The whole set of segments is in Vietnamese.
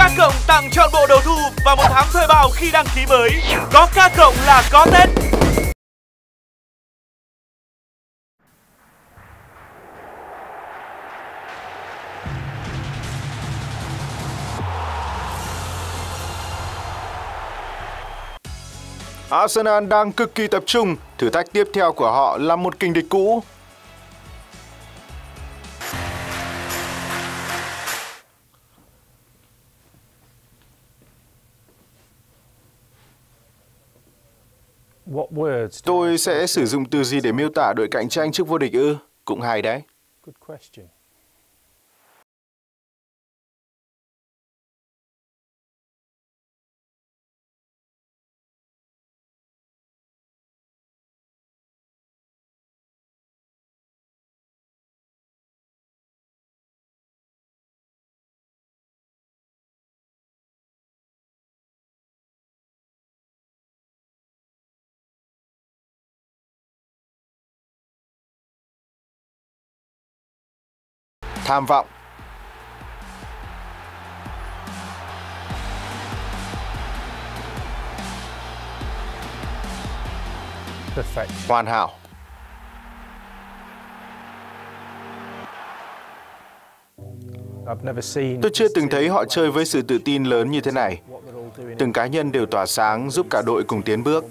K tặng trọn bộ đầu thu và 1 tháng thuê bao khi đăng ký mới. Có K là có Tết. Arsenal đang cực kỳ tập trung, thử thách tiếp theo của họ là một kình địch cũ. Tôi sẽ sử dụng từ gì để miêu tả đội cạnh tranh trước vô địch ư? Cũng hay đấy. Tham vọng. Hoàn hảo. Tôi chưa từng thấy họ chơi với sự tự tin lớn như thế này. Từng cá nhân đều tỏa sáng giúp cả đội cùng tiến bước.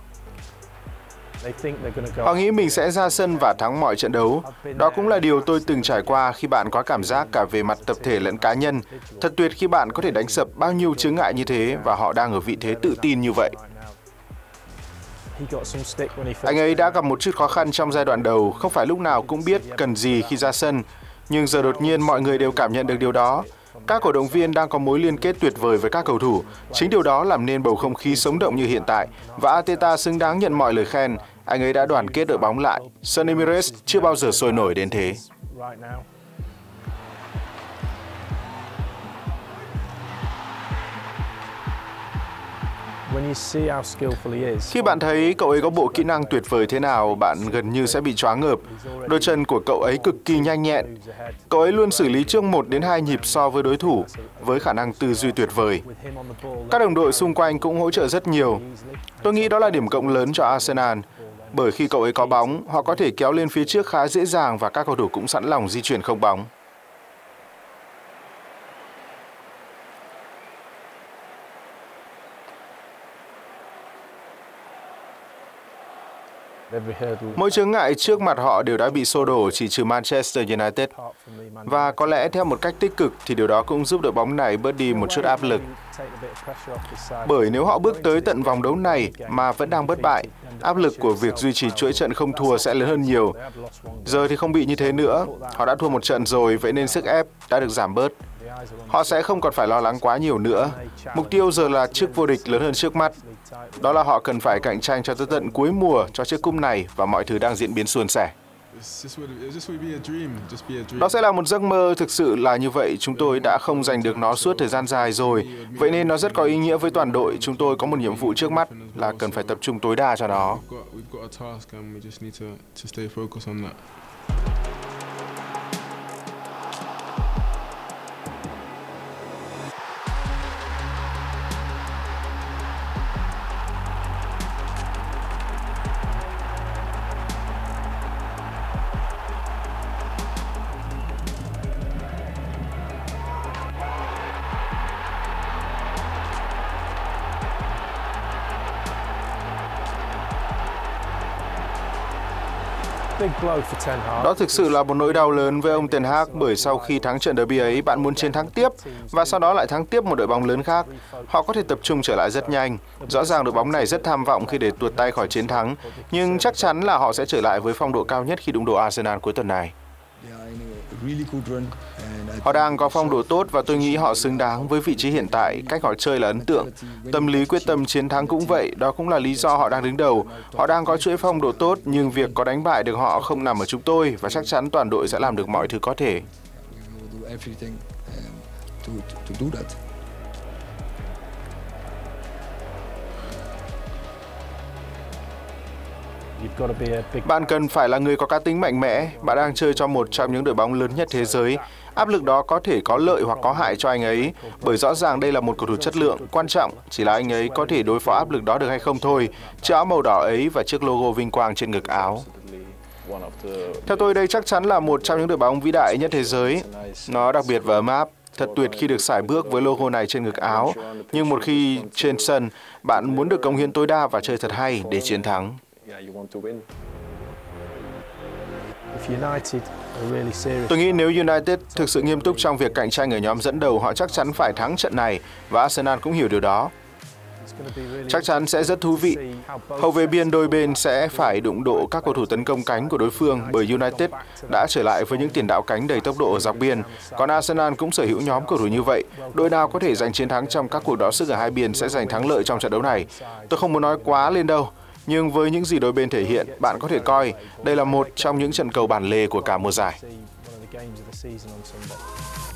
Họ nghĩ mình sẽ ra sân và thắng mọi trận đấu. Đó cũng là điều tôi từng trải qua khi bạn có cảm giác cả về mặt tập thể lẫn cá nhân. Thật tuyệt khi bạn có thể đánh sập bao nhiêu chướng ngại như thế và họ đang ở vị thế tự tin như vậy. Anh ấy đã gặp một chút khó khăn trong giai đoạn đầu, không phải lúc nào cũng biết cần gì khi ra sân. Nhưng giờ đột nhiên mọi người đều cảm nhận được điều đó. Các cổ động viên đang có mối liên kết tuyệt vời với các cầu thủ. Chính điều đó làm nên bầu không khí sống động như hiện tại. Và Arteta xứng đáng nhận mọi lời khen. Anh ấy đã đoàn kết đội bóng lại. Sân Emirates chưa bao giờ sôi nổi đến thế. Khi bạn thấy cậu ấy có bộ kỹ năng tuyệt vời thế nào, bạn gần như sẽ bị choáng ngợp. Đôi chân của cậu ấy cực kỳ nhanh nhẹn. Cậu ấy luôn xử lý trước 1 đến 2 nhịp so với đối thủ, với khả năng tư duy tuyệt vời. Các đồng đội xung quanh cũng hỗ trợ rất nhiều. Tôi nghĩ đó là điểm cộng lớn cho Arsenal. Bởi khi cậu ấy có bóng, họ có thể kéo lên phía trước khá dễ dàng và các cầu thủ cũng sẵn lòng di chuyển không bóng. Mỗi chướng ngại trước mặt họ đều đã bị xô đổ chỉ trừ Manchester United. Và có lẽ theo một cách tích cực thì điều đó cũng giúp đội bóng này bớt đi một chút áp lực. Bởi nếu họ bước tới tận vòng đấu này mà vẫn đang bất bại, áp lực của việc duy trì chuỗi trận không thua sẽ lớn hơn nhiều. Giờ thì không bị như thế nữa. Họ đã thua một trận rồi, vậy nên sức ép đã được giảm bớt. Họ sẽ không còn phải lo lắng quá nhiều nữa. Mục tiêu giờ là chức vô địch lớn hơn trước mắt. Đó là họ cần phải cạnh tranh cho tới tận cuối mùa cho chiếc cúp này và mọi thứ đang diễn biến suôn sẻ. Đó sẽ là một giấc mơ, thực sự là như vậy. Chúng tôi đã không giành được nó suốt thời gian dài rồi. Vậy nên nó rất có ý nghĩa với toàn đội. Chúng tôi có một nhiệm vụ trước mắt là cần phải tập trung tối đa cho nó. Đó thực sự là một nỗi đau lớn với ông Ten Hag, bởi sau khi thắng trận derby ấy, bạn muốn chiến thắng tiếp và sau đó lại thắng tiếp một đội bóng lớn khác. Họ có thể tập trung trở lại rất nhanh. Rõ ràng đội bóng này rất tham vọng khi để tuột tay khỏi chiến thắng, nhưng chắc chắn là họ sẽ trở lại với phong độ cao nhất khi đụng độ Arsenal cuối tuần này. Họ đang có phong độ tốt và tôi nghĩ họ xứng đáng với vị trí hiện tại. Cách họ chơi là ấn tượng. Tâm lý quyết tâm chiến thắng cũng vậy. Đó cũng là lý do họ đang đứng đầu. Họ đang có chuỗi phong độ tốt, nhưng việc có đánh bại được họ không nằm ở chúng tôi và chắc chắn toàn đội sẽ làm được mọi thứ có thể. Bạn cần phải là người có cá tính mạnh mẽ. Bạn đang chơi cho một trong những đội bóng lớn nhất thế giới. Áp lực đó có thể có lợi hoặc có hại cho anh ấy, bởi rõ ràng đây là một cầu thủ chất lượng. Quan trọng chỉ là anh ấy có thể đối phó áp lực đó được hay không thôi. Chiếc áo màu đỏ ấy và chiếc logo vinh quang trên ngực áo. Theo tôi, đây chắc chắn là một trong những đội bóng vĩ đại nhất thế giới. Nó đặc biệt và ấm áp. Thật tuyệt khi được sải bước với logo này trên ngực áo. Nhưng một khi trên sân, bạn muốn được cống hiến tối đa và chơi thật hay để chiến thắng. Tôi nghĩ nếu United thực sự nghiêm túc trong việc cạnh tranh ở nhóm dẫn đầu, họ chắc chắn phải thắng trận này, và Arsenal cũng hiểu điều đó. Chắc chắn sẽ rất thú vị. Hậu vệ biên đôi bên sẽ phải đụng độ các cầu thủ tấn công cánh của đối phương, bởi United đã trở lại với những tiền đạo cánh đầy tốc độ ở dọc biên. Còn Arsenal cũng sở hữu nhóm cầu thủ như vậy. Đội nào có thể giành chiến thắng trong các cuộc đọ sức ở hai biên sẽ giành thắng lợi trong trận đấu này. Tôi không muốn nói quá lên đâu, nhưng với những gì đôi bên thể hiện, bạn có thể coi đây là một trong những trận cầu bản lề của cả mùa giải.